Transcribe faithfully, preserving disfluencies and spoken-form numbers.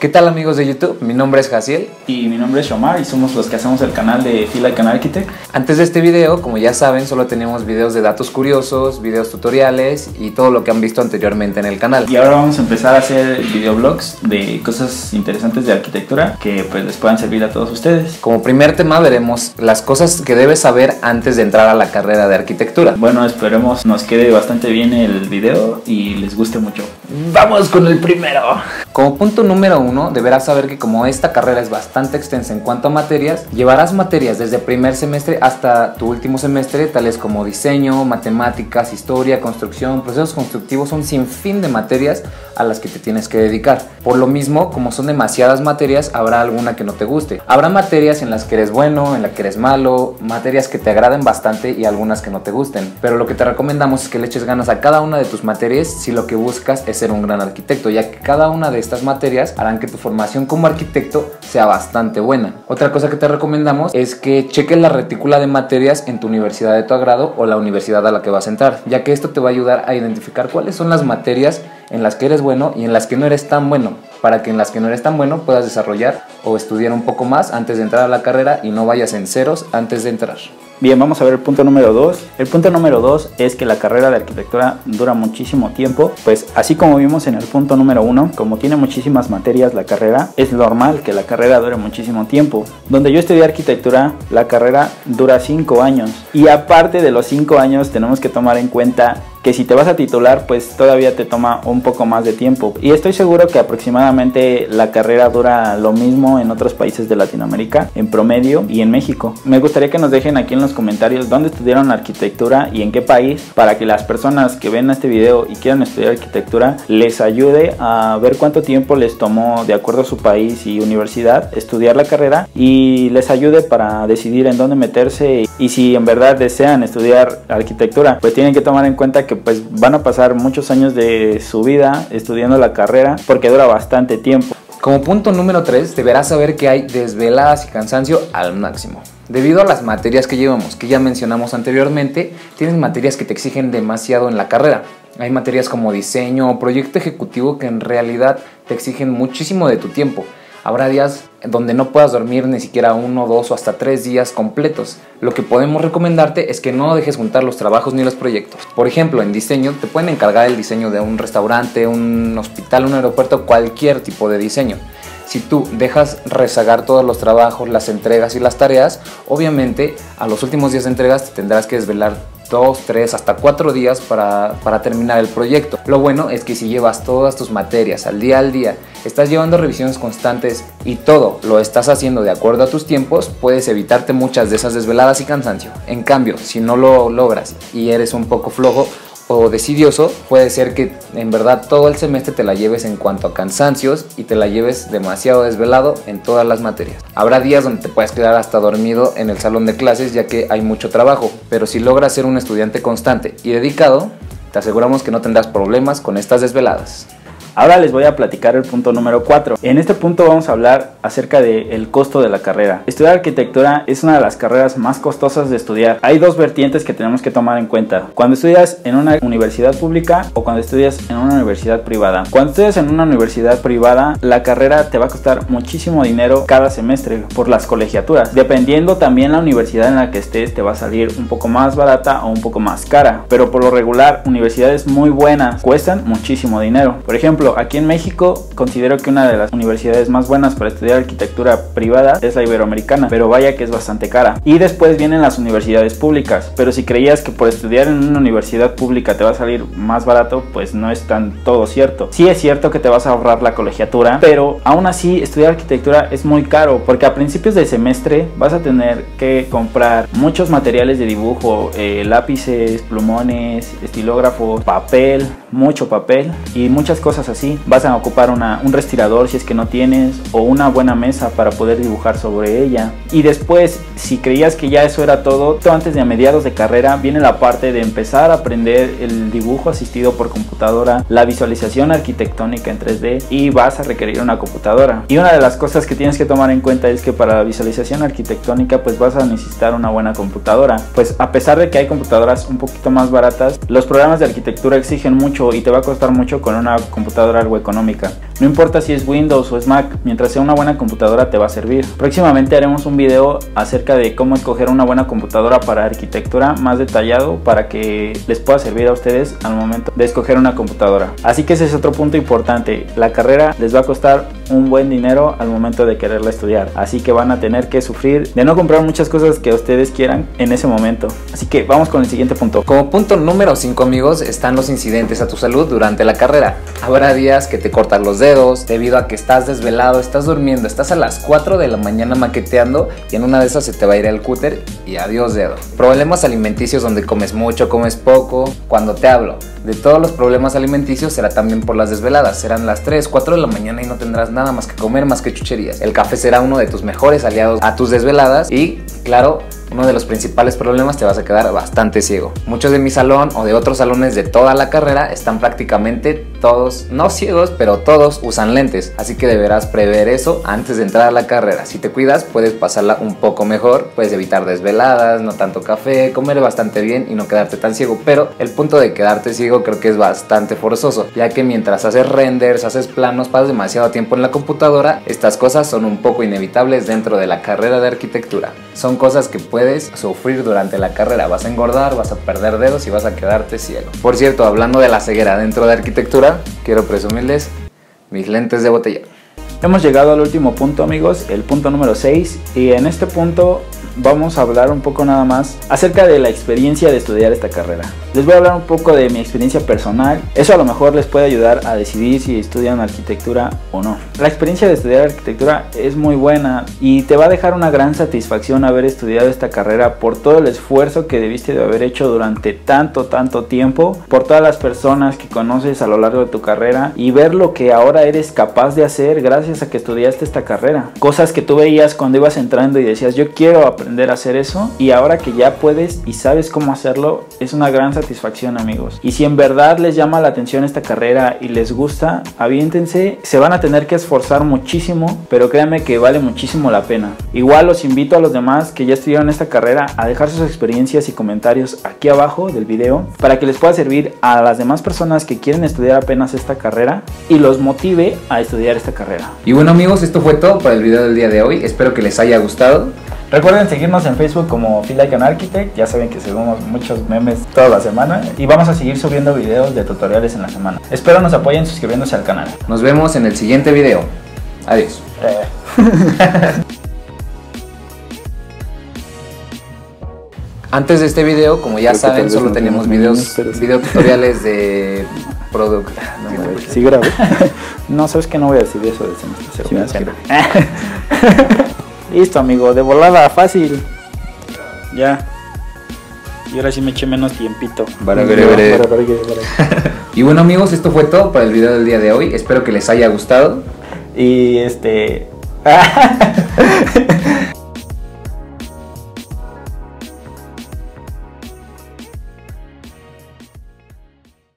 ¿Qué tal amigos de YouTube? Mi nombre es Jaciel. Y mi nombre es Shomar y somos los que hacemos el canal de Feel Like an Architect. Antes de este video, como ya saben, solo tenemos videos de datos curiosos, videos tutoriales y todo lo que han visto anteriormente en el canal. Y ahora vamos a empezar a hacer videoblogs de cosas interesantes de arquitectura que pues les puedan servir a todos ustedes. Como primer tema veremos las cosas que debes saber antes de entrar a la carrera de arquitectura. Bueno, esperemos nos quede bastante bien el video y les guste mucho. ¡Vamos con el primero! Como punto número uno, deberás saber que como esta carrera es bastante extensa en cuanto a materias, llevarás materias desde primer semestre hasta tu último semestre, tales como diseño, matemáticas, historia, construcción, procesos constructivos, un sinfín de materias a las que te tienes que dedicar. Por lo mismo, como son demasiadas materias, habrá alguna que no te guste. Habrá materias en las que eres bueno, en las que eres malo, materias que te agraden bastante y algunas que no te gusten. Pero lo que te recomendamos es que le eches ganas a cada una de tus materias si lo que buscas es ser un gran arquitecto, ya que cada una de estas materias harán que tu formación como arquitecto sea bastante buena. Otra cosa que te recomendamos es que cheques la retícula de materias en tu universidad de tu agrado o la universidad a la que vas a entrar, ya que esto te va a ayudar a identificar cuáles son las materias en las que eres bueno y en las que no eres tan bueno, para que en las que no eres tan bueno puedas desarrollar o estudiar un poco más antes de entrar a la carrera y no vayas en ceros antes de entrar. Bien, vamos a ver el punto número dos. El punto número dos es que la carrera de arquitectura dura muchísimo tiempo. Pues así como vimos en el punto número uno, como tiene muchísimas materias la carrera, es normal que la carrera dure muchísimo tiempo. Donde yo estudié arquitectura, la carrera dura cinco años. Y aparte de los cinco años tenemos que tomar en cuenta que si te vas a titular, pues todavía te toma un poco más de tiempo. Y estoy seguro que aproximadamente la carrera dura lo mismo en otros países de Latinoamérica, en promedio, y en México. Me gustaría que nos dejen aquí en los comentarios dónde estudiaron arquitectura y en qué país, para que las personas que ven este video y quieran estudiar arquitectura, les ayude a ver cuánto tiempo les tomó, de acuerdo a su país y universidad, estudiar la carrera, y les ayude para decidir en dónde meterse. Y si en verdad desean estudiar arquitectura, pues tienen que tomar en cuenta que que pues van a pasar muchos años de su vida estudiando la carrera porque dura bastante tiempo. Como punto número tres, deberás saber que hay desveladas y cansancio al máximo. Debido a las materias que llevamos, que ya mencionamos anteriormente, tienes materias que te exigen demasiado en la carrera. Hay materias como diseño o proyecto ejecutivo que en realidad te exigen muchísimo de tu tiempo. Habrá días donde no puedas dormir ni siquiera uno, dos o hasta tres días completos. Lo que podemos recomendarte es que no dejes juntar los trabajos ni los proyectos. Por ejemplo, en diseño te pueden encargar el diseño de un restaurante, un hospital, un aeropuerto, cualquier tipo de diseño. Si tú dejas rezagar todos los trabajos, las entregas y las tareas, obviamente a los últimos días de entregas te tendrás que desvelar dos, tres, hasta cuatro días para, para terminar el proyecto. Lo bueno es que si llevas todas tus materias al día al día, estás llevando revisiones constantes y todo lo estás haciendo de acuerdo a tus tiempos, puedes evitarte muchas de esas desveladas y cansancio. En cambio, si no lo logras y eres un poco flojo o decidioso, puede ser que en verdad todo el semestre te la lleves en cuanto a cansancios y te la lleves demasiado desvelado en todas las materias. Habrá días donde te puedes quedar hasta dormido en el salón de clases ya que hay mucho trabajo, pero si logras ser un estudiante constante y dedicado, te aseguramos que no tendrás problemas con estas desveladas. Ahora les voy a platicar el punto número cuatro. En este punto vamos a hablar acerca del costo de la carrera. Estudiar arquitectura es una de las carreras más costosas de estudiar. Hay dos vertientes que tenemos que tomar en cuenta: cuando estudias en una universidad pública o cuando estudias en una universidad privada. Cuando estudias en una universidad privada, la carrera te va a costar muchísimo dinero cada semestre por las colegiaturas. Dependiendo también la universidad en la que estés, te va a salir un poco más barata o un poco más cara. Pero por lo regular, universidades muy buenas cuestan muchísimo dinero. Por ejemplo, aquí en México considero que una de las universidades más buenas para estudiar arquitectura privada es la Iberoamericana, pero vaya que es bastante cara. Y después vienen las universidades públicas, pero si creías que por estudiar en una universidad pública te va a salir más barato, pues no es tan todo cierto. Sí es cierto que te vas a ahorrar la colegiatura, pero aún así estudiar arquitectura es muy caro, porque a principios del semestre vas a tener que comprar muchos materiales de dibujo, eh, lápices, plumones, estilógrafos, papel, mucho papel y muchas cosas así. Vas a ocupar una, un respirador si es que no tienes, o una buena mesa para poder dibujar sobre ella. Y después, si creías que ya eso era todo, antes de a mediados de carrera viene la parte de empezar a aprender el dibujo asistido por computadora, la visualización arquitectónica en tres D, y vas a requerir una computadora. Y una de las cosas que tienes que tomar en cuenta es que para la visualización arquitectónica pues vas a necesitar una buena computadora. Pues a pesar de que hay computadoras un poquito más baratas, los programas de arquitectura exigen mucho y te va a costar mucho con una computadora algo económica. No importa si es Windows o es Mac, mientras sea una buena computadora te va a servir. Próximamente haremos un video acerca de cómo escoger una buena computadora para arquitectura más detallado para que les pueda servir a ustedes al momento de escoger una computadora. Así que ese es otro punto importante. La carrera les va a costar un buen dinero al momento de quererla estudiar, así que van a tener que sufrir de no comprar muchas cosas que ustedes quieran en ese momento. Así que vamos con el siguiente punto. Como punto número cinco, amigos, están los incidentes a tu salud durante la carrera. Habrá días que te cortan los dedos debido a que estás desvelado, estás durmiendo, estás a las cuatro de la mañana maqueteando y en una de esas se te va a ir el cúter y adiós dedo. Problemas alimenticios donde comes mucho, comes poco. Cuando te hablo de todos los problemas alimenticios será también por las desveladas. Serán las tres, cuatro de la mañana y no tendrás nada más que comer, más que chucherías. El café será uno de tus mejores aliados a tus desveladas y, claro, uno de los principales problemas, te vas a quedar bastante ciego. Muchos de mi salón o de otros salones de toda la carrera están prácticamente todos, no ciegos, pero todos usan lentes, así que deberás prever eso antes de entrar a la carrera. Si te cuidas, puedes pasarla un poco mejor, puedes evitar desveladas, no tanto café, comer bastante bien y no quedarte tan ciego, pero el punto de quedarte ciego creo que es bastante forzoso, ya que mientras haces renders, haces planos, pasas demasiado tiempo en la computadora. Estas cosas son un poco inevitables dentro de la carrera de arquitectura. Son cosas que puedes sufrir durante la carrera. Vas a engordar, vas a perder dedos y vas a quedarte ciego. Por cierto, hablando de la ceguera dentro de arquitectura, quiero presumirles mis lentes de botella. Hemos llegado al último punto, amigos, el punto número seis, y en este punto vamos a hablar un poco nada más acerca de la experiencia de estudiar esta carrera. Les voy a hablar un poco de mi experiencia personal. Eso a lo mejor les puede ayudar a decidir si estudian arquitectura o no. La experiencia de estudiar arquitectura es muy buena y te va a dejar una gran satisfacción haber estudiado esta carrera por todo el esfuerzo que debiste de haber hecho durante tanto, tanto tiempo, por todas las personas que conoces a lo largo de tu carrera y ver lo que ahora eres capaz de hacer gracias a que estudiaste esta carrera. Cosas que tú veías cuando ibas entrando y decías, yo quiero aprender aprender a hacer eso, y ahora que ya puedes y sabes cómo hacerlo, es una gran satisfacción, amigos. Y si en verdad les llama la atención esta carrera y les gusta, aviéntense. Se van a tener que esforzar muchísimo, pero créanme que vale muchísimo la pena. Igual los invito a los demás que ya estudiaron esta carrera a dejar sus experiencias y comentarios aquí abajo del video para que les pueda servir a las demás personas que quieren estudiar apenas esta carrera y los motive a estudiar esta carrera. Y bueno, amigos, esto fue todo para el video del día de hoy. Espero que les haya gustado. Recuerden seguirnos en Facebook como Feel Like an Architect. Ya saben que subimos muchos memes toda la semana y vamos a seguir subiendo videos de tutoriales en la semana. Espero nos apoyen suscribiéndose al canal. Nos vemos en el siguiente video. Adiós. Eh. Antes de este video, como ya saben, solo no tenemos videos, video tutoriales de producto. No, no, sí, grave. No, sabes que no voy a decir eso de semestre. Sí, me hace. Listo, amigo, de volada, fácil. Ya. Y ahora sí me eché menos tiempito. Vale, vale, vale. Vale, vale, vale. Y bueno, amigos, esto fue todo para el video del día de hoy. Espero que les haya gustado. Y este...